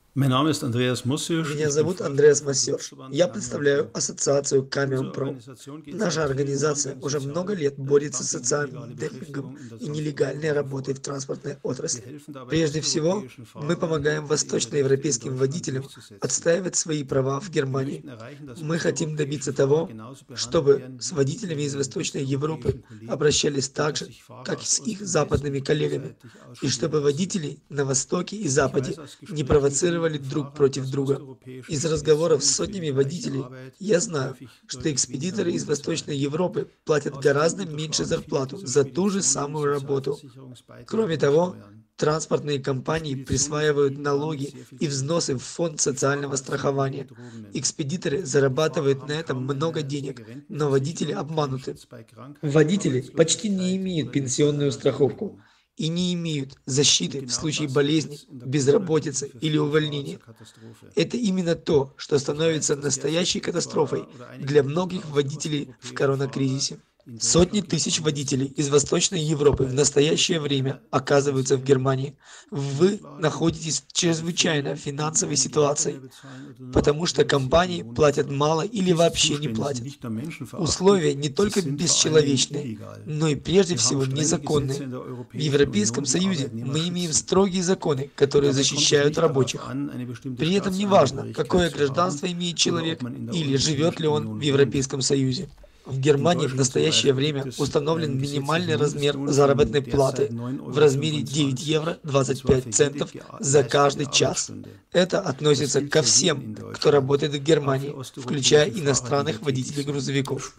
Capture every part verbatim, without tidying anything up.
Меня зовут Андреас Массерш. Я представляю ассоциацию Камиум Про. Наша организация уже много лет борется с социальным демпингом и нелегальной работой в транспортной отрасли. Прежде всего, мы помогаем восточноевропейским водителям отстаивать свои права в Германии. Мы хотим добиться того, чтобы с водителями из Восточной Европы обращались так же, как и с их западными коллегами, и чтобы водители на Востоке и Западе не провоцировали друг против друга. Из разговоров с сотнями водителей я знаю, что экспедиторы из Восточной Европы платят гораздо меньше зарплату за ту же самую работу. Кроме того, транспортные компании присваивают налоги и взносы в фонд социального страхования. Экспедиторы зарабатывают на этом много денег, но водители обмануты. Водители почти не имеют пенсионную страховку и не имеют защиты в случае болезни, безработицы или увольнения. Это именно то, что становится настоящей катастрофой для многих водителей в коронакризисе. Сотни тысяч водителей из Восточной Европы в настоящее время оказываются в Германии. Вы находитесь в чрезвычайно финансовой ситуации, потому что компании платят мало или вообще не платят. Условия не только бесчеловечные, но и прежде всего незаконные. В Европейском Союзе мы имеем строгие законы, которые защищают рабочих. При этом не важно, какое гражданство имеет человек или живет ли он в Европейском Союзе. В Германии в настоящее время установлен минимальный размер заработной платы в размере девять евро двадцать пять центов за каждый час. Это относится ко всем, кто работает в Германии, включая иностранных водителей грузовиков.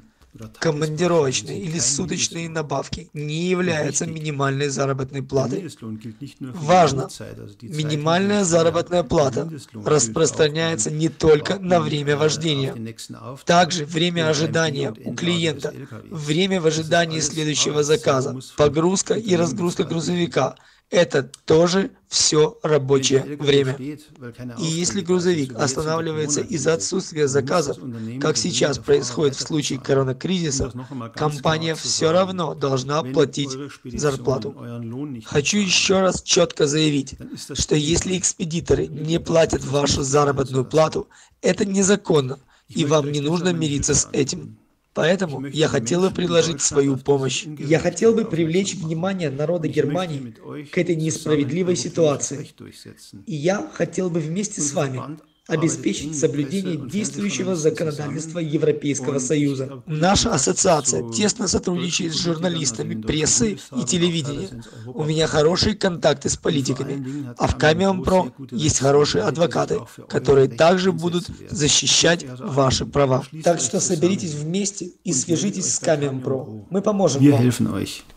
Командировочные или суточные надбавки не являются минимальной заработной платой. Важно! Минимальная заработная плата распространяется не только на время вождения. Также время ожидания у клиента, время в ожидании следующего заказа, погрузка и разгрузка грузовика – это тоже все рабочее время. И если грузовик останавливается из-за отсутствия заказов, как сейчас происходит в случае коронакризиса, компания все равно должна платить зарплату. Хочу еще раз четко заявить, что если экспедиторы не платят вашу заработную плату, это незаконно, и вам не нужно мириться с этим. Поэтому я хотел бы предложить свою помощь. Я хотел бы привлечь внимание народа Германии к этой несправедливой ситуации. И я хотел бы вместе с вами обеспечить соблюдение действующего законодательства Европейского Союза. Наша ассоциация тесно сотрудничает с журналистами прессы и телевидения. У меня хорошие контакты с политиками, а в Камиум Про есть хорошие адвокаты, которые также будут защищать ваши права. Так что соберитесь вместе и свяжитесь с Камиум Про. Мы поможем вам.